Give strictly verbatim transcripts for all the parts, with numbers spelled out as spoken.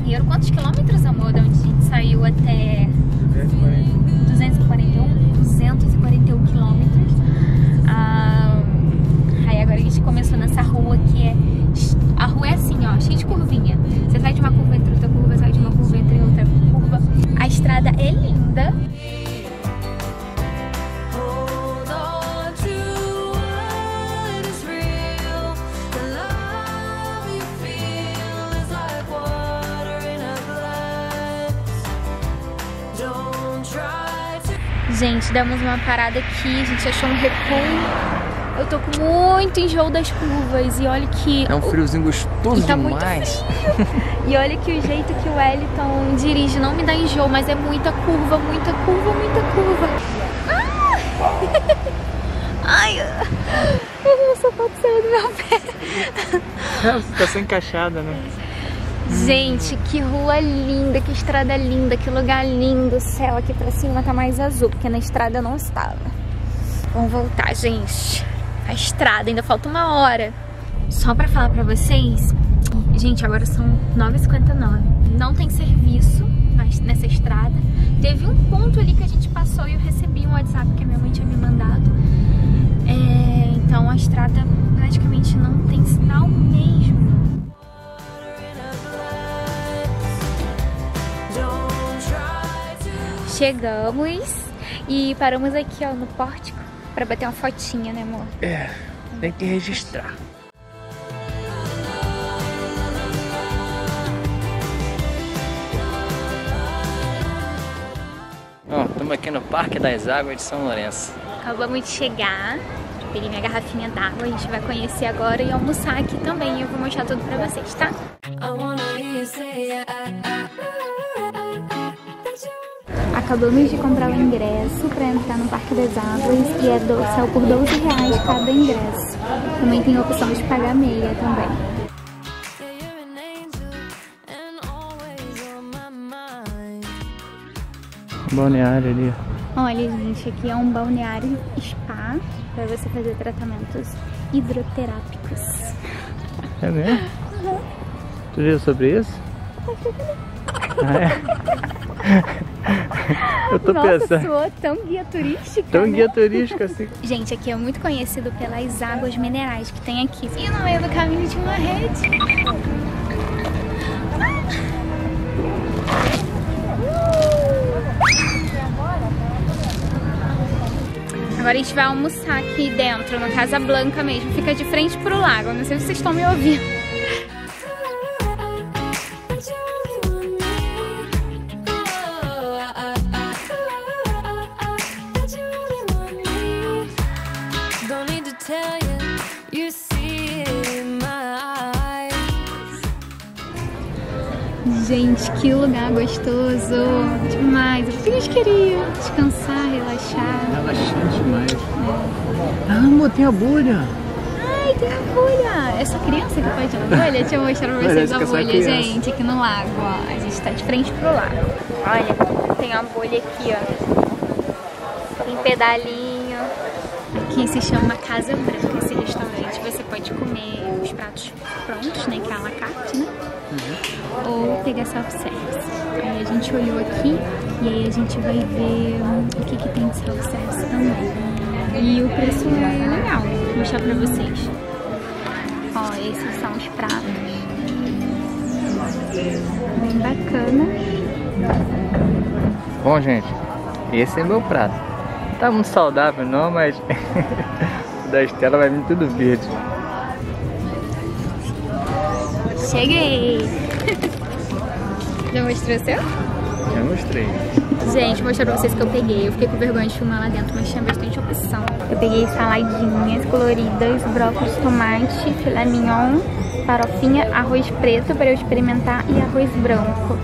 inteiro. Quantos quilômetros, amor, de onde a gente saiu até... duzentos e quarenta e um? duzentos e quarenta e um quilômetros. Ah, aí agora a gente começou nessa rua que é... A rua é assim, ó, cheia de curvinha. Você sai de uma curva, entre outra curva, sai de uma curva, entre outra curva. A estrada é linda. Gente, demos uma parada aqui, a gente achou um recuo. Eu tô com muito enjoo das curvas e olha que... É um friozinho gostoso tá demais. Muito frio. E olha que o jeito que o Wellington dirige não me dá enjoo, mas é muita curva, muita curva, muita curva. Ah! Ai, o sapato saiu do meu pé. Você tá sem encaixada, né? Gente, que rua linda, que estrada linda, que lugar lindo. O céu aqui pra cima tá mais azul, porque na estrada não estava. Vamos voltar, gente. A estrada, ainda falta uma hora. Só pra falar pra vocês, gente, agora são nove e cinquenta e nove. Não tem serviço nessa estrada. Teve um ponto ali que a gente passou e eu recebi um WhatsApp que a minha mãe tinha me mandado. É, então a estrada praticamente não tem sinal mesmo. Chegamos e paramos aqui, ó, no pórtico pra bater uma fotinha, né, amor? É, tem que registrar. Ó, estamos aqui no Parque das Águas de São Lourenço. Acabamos de chegar, peguei minha garrafinha d'água, a gente vai conhecer agora e almoçar aqui também. Eu vou mostrar tudo pra vocês, tá? Acabamos de comprar o ingresso para entrar no Parque das Águas e é do, saiu por doze reais cada ingresso. Também tem a opção de pagar meia também. Balneário ali. Olha, gente, aqui é um balneário spa para você fazer tratamentos hidroterápicos. É mesmo? Uhum. Tu viu sobre isso? Ah, é? Eu tô Nossa, pensando. Soou tão guia turística, Tão né? guia turística assim. Gente, aqui é muito conhecido pelas águas minerais que tem aqui. E no meio do caminho de uma rede. Agora a gente vai almoçar aqui dentro, no Casa Blanca mesmo. Fica de frente pro lago. Não sei se vocês estão me ouvindo. Gente, que lugar gostoso! Demais! O que a gente queria? Descansar, relaxar. Relaxante demais. É. Ah, amor, tem a bolha! Ai, tem a bolha! É só criança que pode ir na bolha? Deixa eu mostrar pra vocês a bolha, gente, aqui no lago, ó. A gente tá de frente pro lago. Olha, tem a bolha aqui, ó. Tem pedalinho. Aqui se chama Casa Branca, esse restaurante. Você pode comer os pratos prontos, né, que é a la carte, né? Uhum. Ou pegar self-service. Aí a gente olhou aqui e aí a gente vai ver o que, que tem de self-service também. E o preço é legal, vou mostrar pra vocês. Ó, esses são os pratos. Bem bacana. Bom, gente, esse é meu prato. Não tá muito saudável não, mas o da Estela vai vir tudo verde. Cheguei! Já mostrou o seu? Já mostrei. Gente, vou mostrar pra vocês que eu peguei. Eu fiquei com vergonha de filmar lá dentro, mas tinha bastante opção. Eu peguei saladinhas coloridas, brócolis, tomate, filé mignon, farofinha, arroz preto para eu experimentar e arroz branco.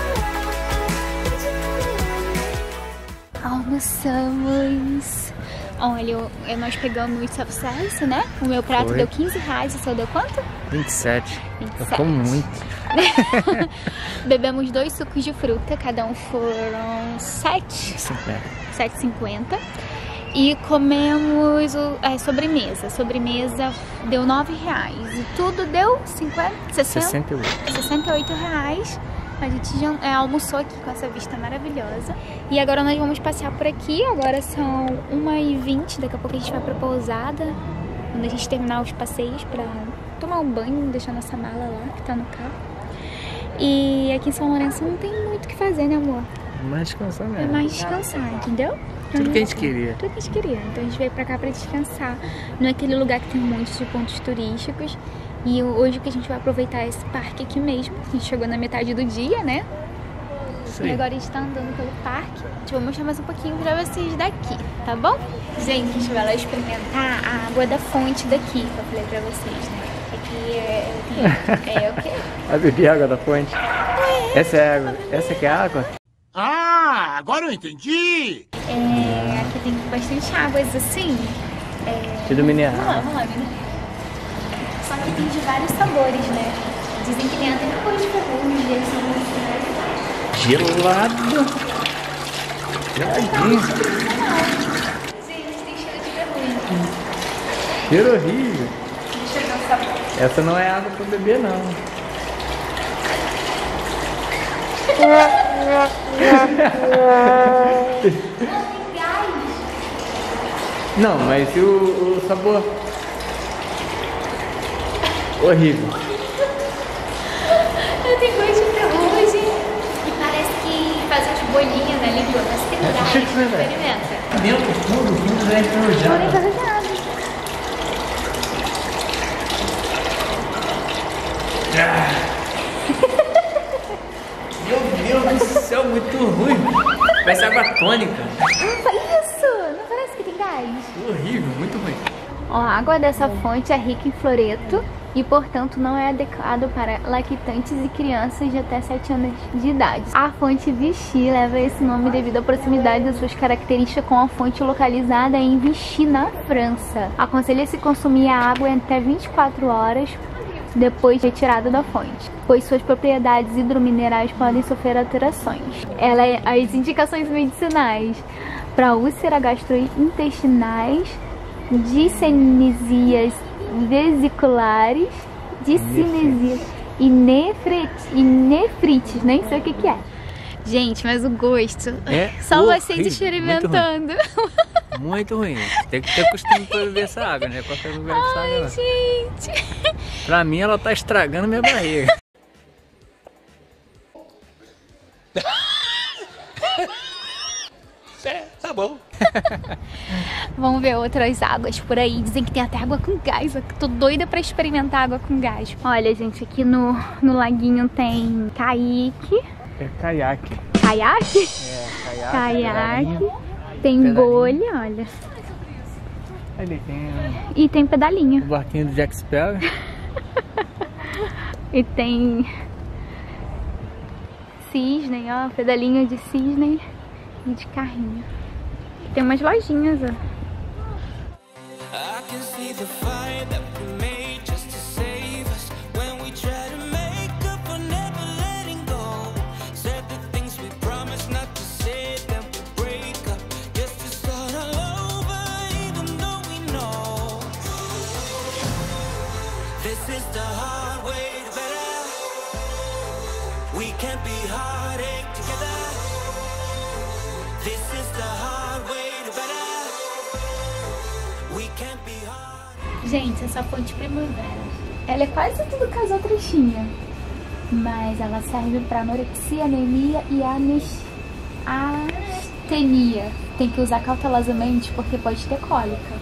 Almoçamos. Olha, eu, nós pegamos self-service, né? O meu prato Foi. deu quinze reais, o seu deu quanto? vinte e sete. vinte e sete. Eu como muito. Bebemos dois sucos de fruta, cada um foram sete e cinquenta. E comemos o, é, sobremesa. Sobremesa deu nove reais. E tudo deu cinquenta, sessenta, sessenta e oito. sessenta e oito reais. A gente já, é, almoçou aqui com essa vista maravilhosa. E agora nós vamos passear por aqui. Agora são uma e vinte. Daqui a pouco a gente vai pra pousada. Quando a gente terminar os passeios pra tomar um banho, deixar nossa mala lá, que tá no carro. E aqui em São Lourenço não tem muito o que fazer, né, amor? Mais descansar É mesmo. mais descansar, entendeu? Tudo que a gente queria. Tudo que a gente queria. Então a gente veio pra cá pra descansar. Não é aquele lugar que tem um monte de pontos turísticos. E hoje que a gente vai aproveitar esse parque aqui mesmo. A gente chegou na metade do dia, né? Sim. E agora a gente tá andando pelo parque. A gente vai mostrar mais um pouquinho pra vocês daqui, tá bom? Gente, a gente vai lá experimentar a água da fonte daqui, que eu falei pra vocês, né? Aqui é, é, é o quê? Vai beber água da fonte? Essa é água. Essa aqui é água? Ah, agora eu entendi! É, aqui tem bastante águas assim. É... Tudo mineral. Vamos lá, vamos lá, mineral. Só que tem de vários sabores, né? Dizem que tem até cor de ferrugem, eles são muito Gelado. Geladinho. Gente, tem cheiro de ferrugem. Cheiro horrível. Deixa eu ver o sabor. Essa não é água pra beber, não. Não, mas e o, o sabor? Horrível. Eu tenho gosto de ferrugem. E parece que faz umas bolinhas na língua, mas que dá. Deixa eu experimentar. Experimenta. Dentro tudo, tudo é enferrujado. Porém, enferrujado. Meu Deus do céu, muito ruim. Parece água tônica. Não faz isso! Não parece que tem gás? Horrível, muito ruim. Ó, a água dessa fonte é rica em fluoreto e, portanto, não é adequado para lactantes e crianças de até sete anos de idade. A fonte Vichy leva esse nome devido à proximidade das suas características com a fonte localizada em Vichy, na França. Aconselha-se consumir a água em até vinte e quatro horas depois de retirada da fonte, pois suas propriedades hidrominerais podem sofrer alterações. Ela é as indicações medicinais para úlceras gastrointestinais, discenesias vesiculares, discinesias e, nefrit, e nefrites, nem sei o que que é. Gente, mas o gosto, é só horrível, vocês experimentando. Muito ruim. Tem que ter costume pra beber essa água, né? Qualquer lugar que essa água. Gente, Pra mim, ela tá estragando minha barriga. É, tá bom. vamos ver outras águas por aí. Dizem que tem até água com gás. Eu tô doida pra experimentar água com gás. Olha, gente, aqui no, no laguinho tem caique. É caiaque. Caiaque? É, caiaque. Caiaque. Tem pedalinho. bolha, olha. Ali tem E tem pedalinho. o barquinho do Jack Sparrow. E tem cisne, ó, pedalinho de cisne e de carrinho. Tem umas lojinhas, ó. I can see the fire that we made just to save us when we try to make up for never letting go. Said the things we promised not to say, then we break up just to start all over, even though we know this is the hard way to better. We can't be heartache together. This is the hard way to better. We can't be hard. Gente, essa fonte primavera, ela é quase tudo que as outras tinham, mas ela serve para anorexia, anemia e anes... astenia. Tem que usar cautelosamente porque pode ter cólica.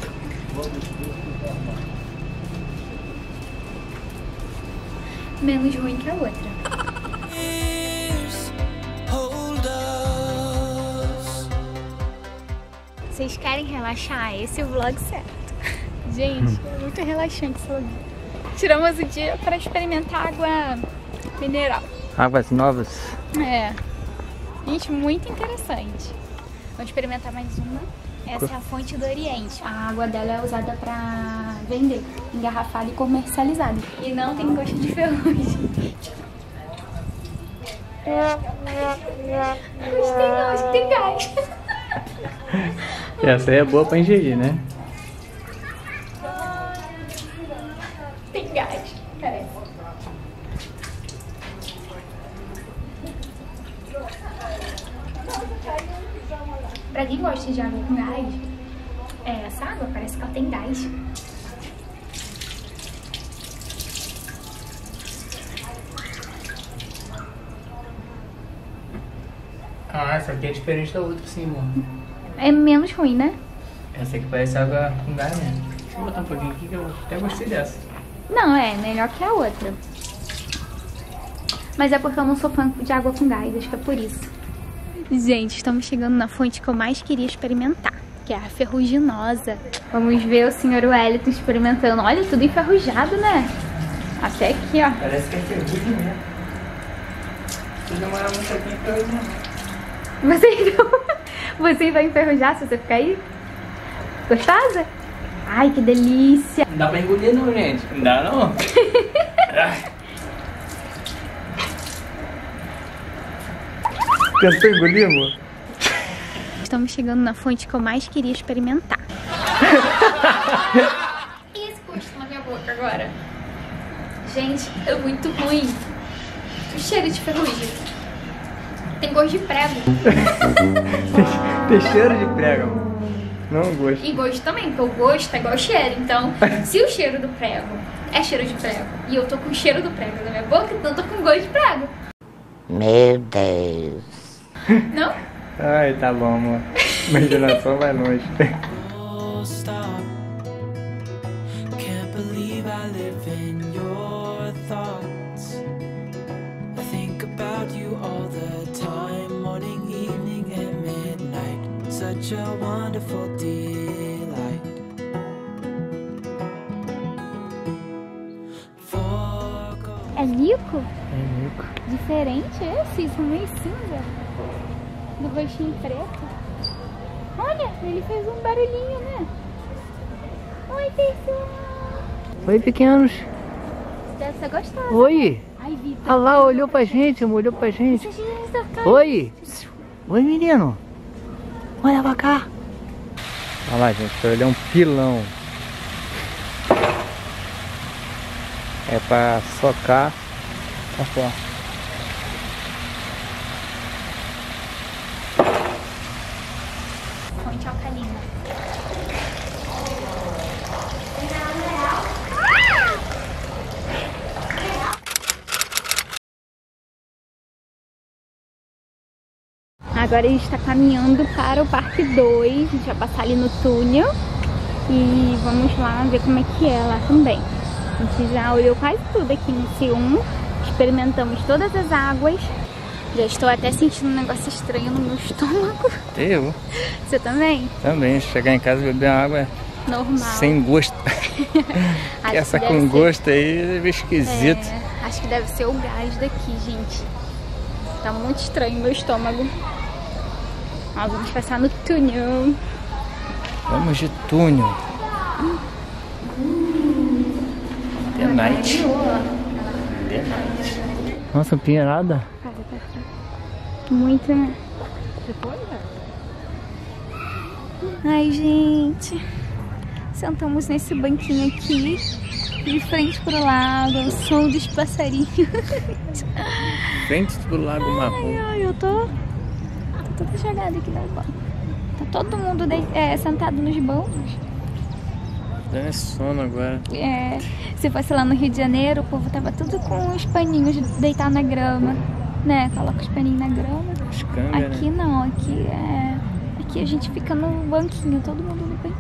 Menos ruim que a outra. Hold us. Vocês querem relaxar? Esse é o vlog certo. Gente, é muito relaxante esse lugar. Tiramos o dia para experimentar água mineral. Águas novas. É. Gente, muito interessante. Vamos experimentar mais uma. Essa é a fonte do Oriente. A água dela é usada pra vender, engarrafada e comercializada. E não tem gosto de ferrugem. Gostei não, acho que tem gás. Essa aí é boa pra ingerir, né? Tem gás, parece. Pra quem gosta de água com gás, é, essa água parece que ela tem gás. Ah, essa aqui é diferente da outra, sim, mano. É menos ruim, né? Essa aqui parece água com gás, né? Deixa eu botar um pouquinho aqui que eu até gostei dessa. Não, é melhor que a outra. Mas é porque eu não sou fã de água com gás, acho que é por isso. Gente, estamos chegando na fonte que eu mais queria experimentar, que é a ferruginosa. Vamos ver o senhor Wellington experimentando. Olha, tudo enferrujado, né? Até aqui, ó. Parece que é ferrugem mesmo. Se demorar muito aqui, é ferrugem mesmo. Você então... Você vai enferrujar se você ficar aí? Gostosa? Ai, que delícia! Não dá pra engolir não, gente. Não dá não. Tentou engolir, amor? Estamos chegando na fonte que eu mais queria experimentar. E esse gosto na minha boca agora? Gente, é muito ruim. O cheiro de ferrugem. Tem gosto de prego. Tem cheiro de prego, amor. Não gosto. E gosto também, porque o gosto é igual o cheiro. Então, se o cheiro do prego é cheiro de prego e eu tô com o cheiro do prego na minha boca, então eu tô com gosto de prego. Meu Deus. Não? Ai, tá bom, amor. Imaginação vai longe. Oh, stop. Can't believe I live in your thoughts. I think about you all the time, morning, evening, and midnight. Such a wonderful delight. É mico? É mico. Diferente esse, isso meio cinza. Do rostinho preto. Olha, ele fez um barulhinho, né? Oi, pessoal. Oi, pequenos. Deve ser gostosa. Oi. Ai, Vitor. Olha lá, olhou pra gente, amor, olhou pra gente. Oi. Oi, menino. Olha pra cá. Olha lá, gente, ele é um pilão. É pra socar a fora. Fonte alcalina. Agora a gente está caminhando para o Parque dois. A gente vai passar ali no túnel e vamos lá ver como é que é lá também. A gente já olhou quase tudo aqui nesse um, experimentamos todas as águas. Já estou até sentindo um negócio estranho no meu estômago. Eu? Você também? Também, chegar em casa e beber uma água normal. Sem gosto. Essa com ser... gosto aí é esquisito. É, acho que deve ser o gás daqui, gente. Tá muito estranho meu estômago. Ó, vamos passar no túnel. Vamos de túnel. The night. The night. Nossa, pinheirada. Muito, né? Ai, gente. Sentamos nesse banquinho aqui, de frente pro lago, o som dos passarinhos. Frente pro lago Marrom. Ai, ai, eu tô, tô toda jogada aqui na banca. Tá todo mundo de, é, sentado nos bancos. Dando sono agora. É, se fosse lá no Rio de Janeiro, o povo tava tudo com os paninhos deitado na grama, né? Coloca os paninhos na grama. Os canga, aqui né? não, aqui é... Aqui a gente fica no banquinho, todo mundo no banquinho.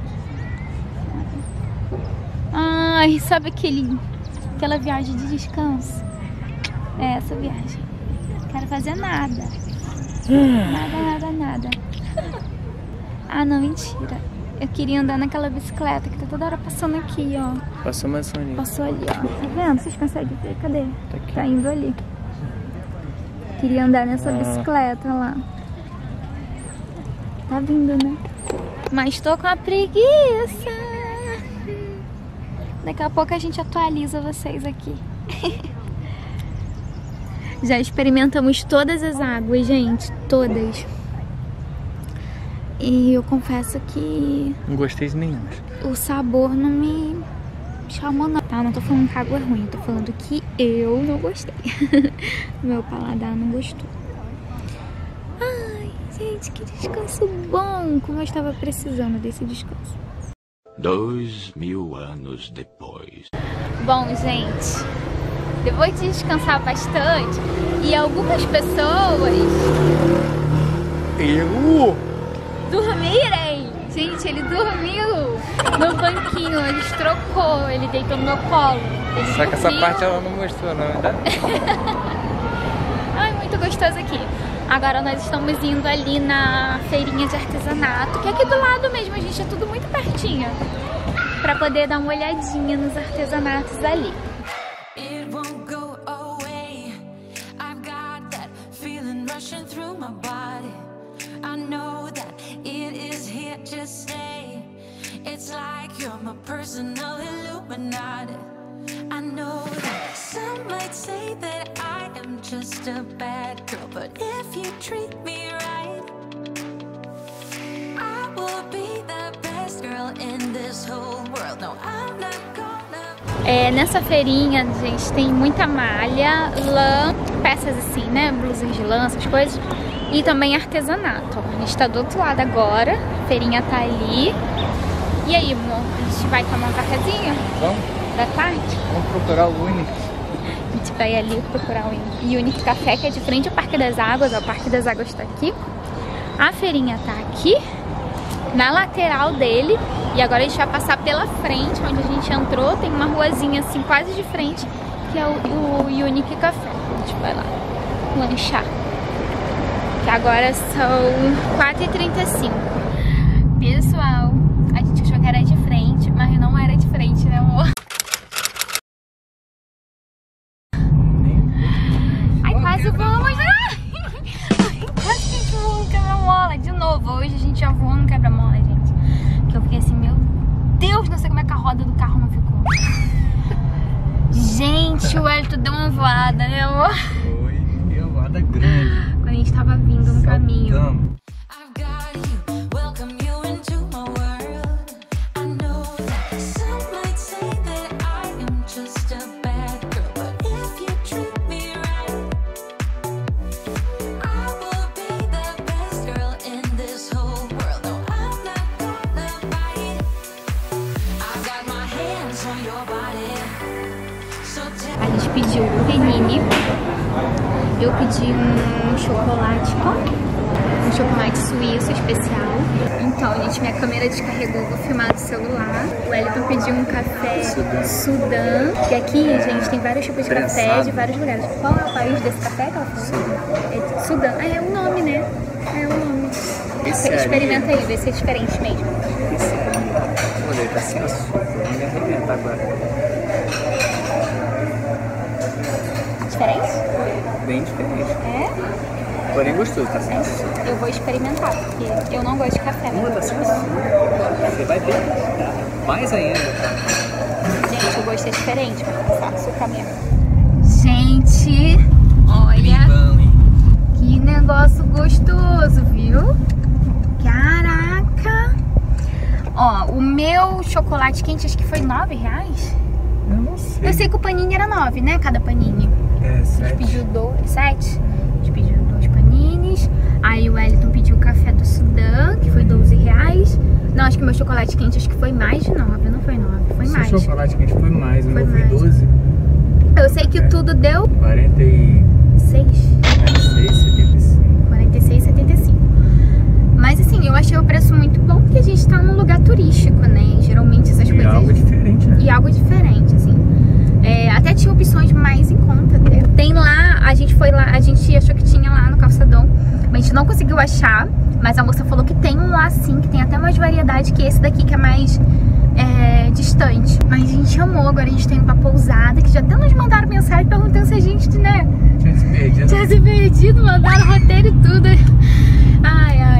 Ai, sabe aquele, aquela viagem de descanso? É essa viagem. Não quero fazer nada. Nada, nada, nada. Ah, não, mentira. Eu queria andar naquela bicicleta que tá toda hora passando aqui, ó. Passou mais soninho. Passou ali, ó. Tá vendo? Vocês conseguem ver? Cadê? Tá aqui. Tá indo ali. Queria andar nessa ah. bicicleta lá. Tá vindo, né? Mas tô com a preguiça. Daqui a pouco a gente atualiza vocês aqui. Já experimentamos todas as águas, gente. Todas. E eu confesso que... Não gostei de nenhuma. O sabor não me chamou não. Tá, não tô falando que a água é ruim. Tô falando que eu não gostei. Meu paladar não gostou. Ai, gente, que descanso bom. Como eu estava precisando desse descanso. Dois mil anos depois. Bom, gente, depois de descansar bastante e algumas pessoas Eu? dormirem. Gente, ele dormiu no banquinho, ele trocou, ele deitou no meu colo. Ele Só que essa dormiu. parte ela não mostrou, não é verdade? Ai, muito gostoso aqui. Agora nós estamos indo ali na feirinha de artesanato, que é aqui do lado mesmo, a gente, é tudo muito pertinho, pra poder dar uma olhadinha nos artesanatos ali. It won't go away. I've got that feeling rushing through my body. I know that it is here to stay. It's like you're my personal Illuminati. I know that some might say that I am just a bad girl, but if you treat me right, I will be the best girl in this whole world. No, I'm not gonna. É, nessa feirinha, gente, tem muita malha, lã, peças assim, né, blusas de lã, essas coisas, e também artesanato. A gente tá do outro lado agora, a feirinha tá ali. E aí, amor, a gente vai tomar um cafezinho Vamos, da tarde? vamos procurar o Unique. A gente vai ali procurar o Unique Café, que é de frente ao Parque das Águas. Ó, o Parque das Águas tá aqui. A feirinha tá aqui, na lateral dele. E agora a gente vai passar pela frente, onde a gente entrou. Tem uma ruazinha assim, quase de frente, que é o, o Unique Café. A gente vai lá lanchar. Que agora são quatro e trinta e cinco. Pessoal, a gente achou que era de frente, mas não era de frente, né, amor? Ai, quase voamos. Ai, quase que a gente voou no quebra-mola. De novo, hoje a gente já voou no quebra-mola, gente. Que eu fiquei assim, meu Deus, não sei como é que a roda do carro não ficou. Gente, o Elton deu uma voada, né, amor? Foi uma voada grande. Quando a gente tava vindo no caminho. I've got you, welcome you into my world. I know that some might say that I am just a bad girl, but if you treat me right, I will be the best girl in this whole world. No, I'm not gonna fight. I've got my hands on your body, so tell A gente pediu um panini. Eu pedi um chocolate, ó, um chocolate suíço especial. Então, gente, minha câmera descarregou, vou filmar do celular. O Wellington pediu um café Sudã, que aqui, gente, tem vários tipos de café de vários lugares. Qual é o país desse café que ela falou? É Sudã. Ah, é o nome, né? É o nome. Experimenta aí, vê se é diferente mesmo. Olha, ele tá sem açúcar, não me arrebenta agora. Diferente? Bem diferente. É? Porém gostoso, tá sem açúcar. Eu vou experimentar, porque eu não gosto de café, né? Pô, tá sem açúcar. Você vai ver. Mais ainda. Gente, o gosto é diferente, mas tá açúcar mesmo. Gente, olha Bom, hein? que negócio gostoso, viu? Caraca! Ó, o meu chocolate quente acho que foi nove reais. Eu não sei. Eu sei que o panini era nove, né? Cada panini. É, A gente sete. pediu dois, sete. A gente pediu dois panines. Aí o Wellington pediu o café do Sudã, que foi doze reais. Não, acho que o meu chocolate quente acho que foi mais de nove, não foi nove, foi mais. Seu chocolate quente foi mais, o Foi meu foi mais. doze. Eu sei que o tudo deu quarenta e seis. seis, setenta e cinco. quarenta e seis e setenta e cinco. Mas assim, eu achei o preço muito bom porque a gente tá num lugar turístico, né? E geralmente essas E coisas. algo diferente, né? E algo diferente, assim. É, até tinha opções mais em conta até. Tem lá, a gente foi lá, a gente achou que tinha lá no Calçadão, mas a gente não conseguiu achar. Mas a moça falou que tem um lá sim, que tem até mais variedade que esse daqui, que é mais é, distante. Mas a gente amou, agora a gente tá indo pra pousada, que já até nos mandaram mensagem perguntando se a gente, né, Tinha se perdido. tinha se perdido, mandaram roteiro e tudo. Ai, ai, mas a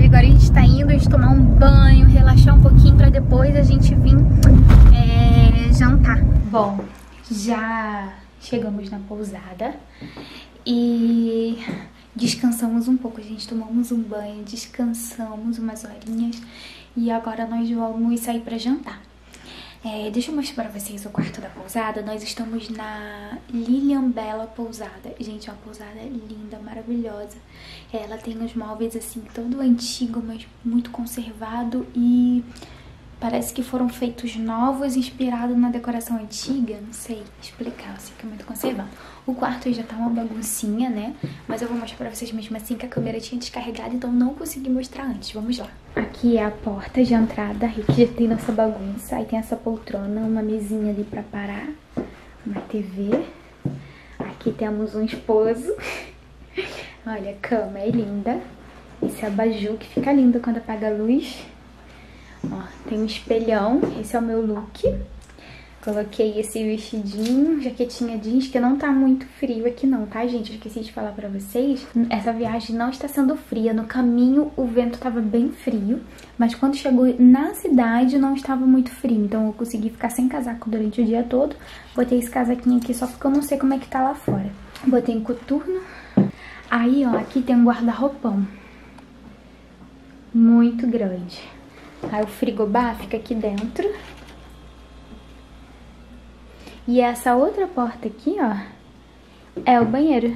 Inclusive agora a gente tá indo, a gente tomar um banho, relaxar um pouquinho pra depois a gente vir é, jantar. Bom, já chegamos na pousada e descansamos um pouco, a gente tomamos um banho, descansamos umas horinhas e agora nós vamos sair pra jantar. É, deixa eu mostrar pra vocês o quarto da pousada. Nós estamos na Lilian Bella Pousada. Gente, é uma pousada linda, maravilhosa. Ela tem os móveis assim, todo antigo, mas muito conservado. E parece que foram feitos novos, inspirados na decoração antiga. Não sei explicar, assim, que é muito conservado. O quarto já tá uma baguncinha, né? Mas eu vou mostrar pra vocês mesmo assim que a câmera tinha descarregado, então não consegui mostrar antes. Vamos lá. Aqui é a porta de entrada, aqui já tem nossa bagunça. Aí tem essa poltrona, uma mesinha ali pra parar, uma T V. Aqui temos um esposo. Olha, a cama é linda. Esse abajur que fica lindo quando apaga a luz. Ó, tem um espelhão, esse é o meu look. Coloquei esse vestidinho, jaquetinha jeans, que não tá muito frio aqui não, tá, gente? Eu esqueci de falar pra vocês. Essa viagem não está sendo fria. No caminho o vento tava bem frio, mas quando chegou na cidade não estava muito frio. Então eu consegui ficar sem casaco durante o dia todo. Botei esse casaquinho aqui só porque eu não sei como é que tá lá fora. Botei em coturno. Aí, ó, aqui tem um guarda-roupão muito grande. Aí o frigobar fica aqui dentro. E essa outra porta aqui, ó, é o banheiro.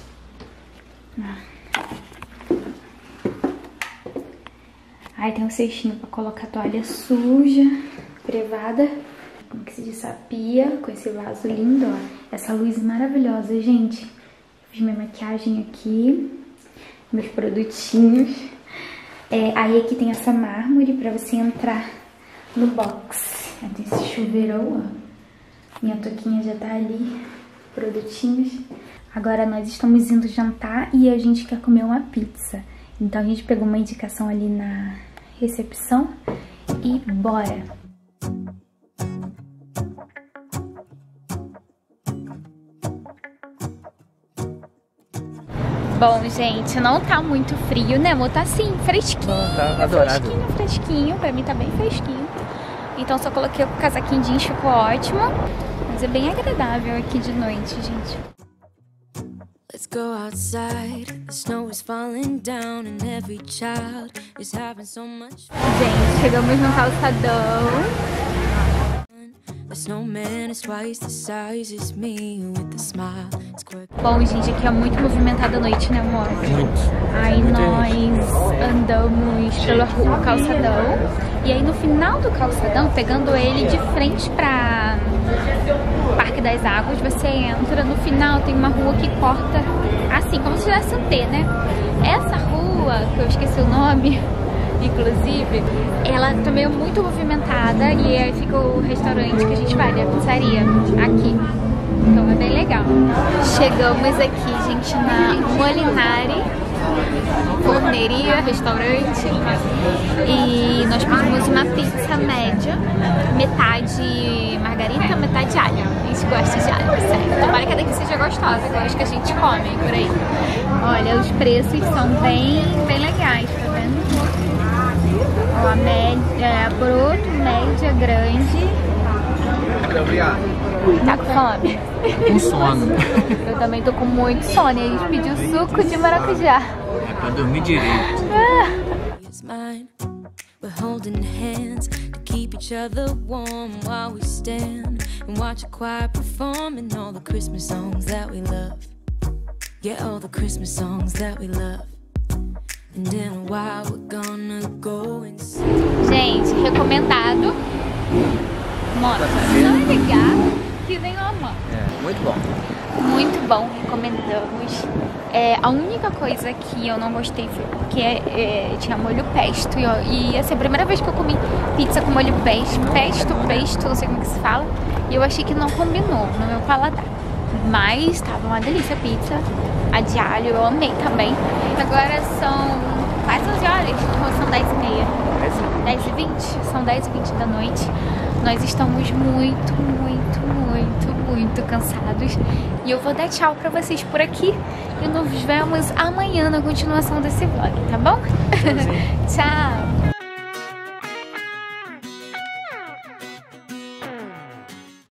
Aí tem um cestinho pra colocar toalha suja, privada. Como que se diz? A pia, com esse vaso lindo, ó. Essa luz maravilhosa, gente. Fiz minha maquiagem aqui, meus produtinhos. É, aí aqui tem essa mármore pra você entrar no box. Aí tem esse chuveirão, ó. Minha toquinha já tá ali, produtinhos. Agora nós estamos indo jantar e a gente quer comer uma pizza. Então a gente pegou uma indicação ali na recepção e bora! Bom, gente, não tá muito frio, né, amor? Tá assim, fresquinho. Não, tá adorável. Fresquinho, fresquinho. Pra mim tá bem fresquinho. Então só coloquei o casaquinho jeans, ficou ótimo. Mas é bem agradável aqui de noite, gente. Let's go outside. The snow is falling down and every child is having so much fun. Gente, chegamos no calçadão. The snowman is twice the size as me with a smile. It's quick. Bom, gente, aqui é muito movimentada a noite, né, amor? Muito. Aí nós andamos pela rua, calçadão. E aí no final do calçadão, pegando ele de frente pra Parque das Águas, você entra. No final tem uma rua que corta assim, como se tivesse um T, né? Essa rua, que eu esqueci o nome, inclusive, ela também é muito movimentada. E aí fica o restaurante que a gente vai, né? A pizzaria, aqui. Então é bem legal. Chegamos aqui, gente, na Molinari, forneria, restaurante. E nós pedimos uma pizza média, metade margarita, metade alho. A gente gosta de alho, sério. Tomara que a daqui seja gostosa, igual acho que a gente come por aí. Olha, os preços são bem, bem legais, tá vendo? Ó, a média, é, broto, média, grande. Tá com fome? Com sono. Eu também tô com muito sono. E a gente pediu suco de maracujá. É pra dormir direito. It's mine. We're holding hands to keep each other warm while we stand and watch a choir performing all the Christmas songs that we love. Yeah, all the Christmas songs that we love. And in a while we're gonna go and see. Gente, recomendado. Moto. Não é legal que nem uma moto. É, muito bom. Muito bom, recomendamos. É, a única coisa que eu não gostei foi porque é, tinha molho pesto. E, ó, e essa é a primeira vez que eu comi pizza com molho pesto, pesto, pesto, não sei como que se fala. E eu achei que não combinou no meu paladar. Mas tava uma delícia a pizza. A de alho eu amei também. Agora são quase onze horas, ou são dez e meia? dez e vinte? São dez e vinte da noite. Nós estamos muito, muito, muito, muito cansados. E eu vou dar tchau pra vocês por aqui. E nos vemos amanhã na continuação desse vlog, tá bom? Tchau!